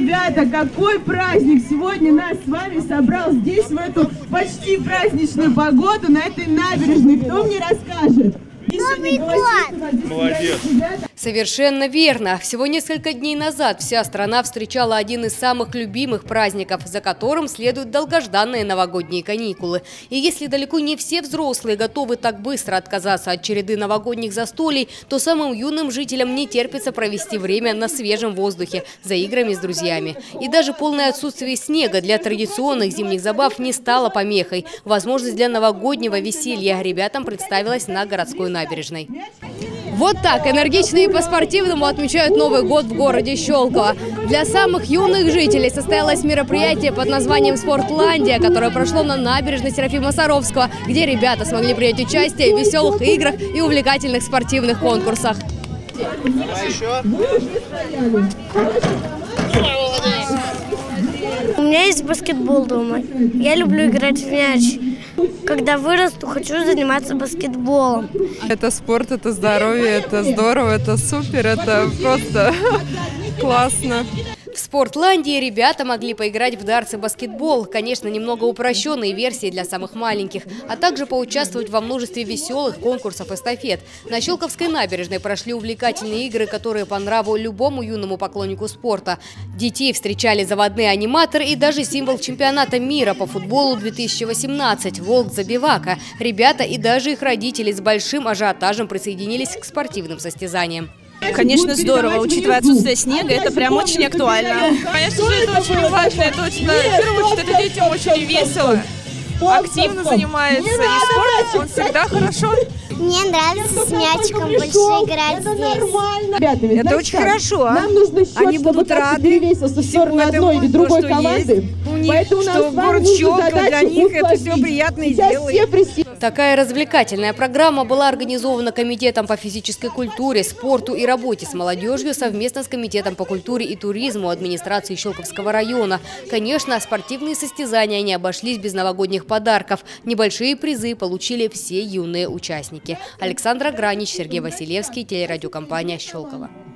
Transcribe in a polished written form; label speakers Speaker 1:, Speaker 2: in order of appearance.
Speaker 1: ребята, какой праздник! Сегодня нас с вами собрал здесь, в эту почти праздничную погоду, на этой набережной. Кто мне расскажет?
Speaker 2: Молодец.
Speaker 3: Совершенно верно. Всего несколько дней назад вся страна встречала один из самых любимых праздников, за которым следуют долгожданные новогодние каникулы. И если далеко не все взрослые готовы так быстро отказаться от череды новогодних застолий, то самым юным жителям не терпится провести время на свежем воздухе, за играми с друзьями. И даже полное отсутствие снега для традиционных зимних забав не стало помехой. Возможность для новогоднего веселья ребятам представилась на городской набережной. Вот так энергично и по-спортивному отмечают Новый год в городе Щелково. Для самых юных жителей состоялось мероприятие под названием «Спортландия», которое прошло на набережной Серафима Саровского, где ребята смогли принять участие в веселых играх и увлекательных спортивных конкурсах.
Speaker 4: У меня есть баскетбол дома. Я люблю играть в мяч. Когда вырасту, хочу заниматься баскетболом.
Speaker 5: Это спорт, это здоровье, это здорово, это супер, это просто классно.
Speaker 3: В Спортландии ребята могли поиграть в дартс и баскетбол, конечно, немного упрощенные версии для самых маленьких, а также поучаствовать во множестве веселых конкурсов эстафет. На Щелковской набережной прошли увлекательные игры, которые по нраву любому юному поклоннику спорта. Детей встречали заводные аниматоры и даже символ чемпионата мира по футболу 2018 – Волк Забивака. Ребята и даже их родители с большим ажиотажем присоединились к спортивным состязаниям.
Speaker 6: Конечно, здорово. Учитывая отсутствие снега, это прям очень актуально. Конечно же, это очень важно. Это очень, в первую очередь, это детям очень весело. Активно занимается. И спорт, он всегда хорошо.
Speaker 4: Мне нравится с мячиком больше играть здесь.
Speaker 6: Это очень хорошо.
Speaker 1: Нам нужно счет,
Speaker 6: Они будут рады
Speaker 1: перевесился в сторону одной или другой команды.
Speaker 6: Поэтому что город Щелково для них это все приятно и делает.
Speaker 3: Такая развлекательная программа была организована Комитетом по физической культуре, спорту и работе с молодежью совместно с Комитетом по культуре и туризму администрации Щелковского района. Конечно, спортивные состязания не обошлись без новогодних подарков. Небольшие призы получили все юные участники. Александра Гранич, Сергей Василевский, телерадиокомпания «Щелково».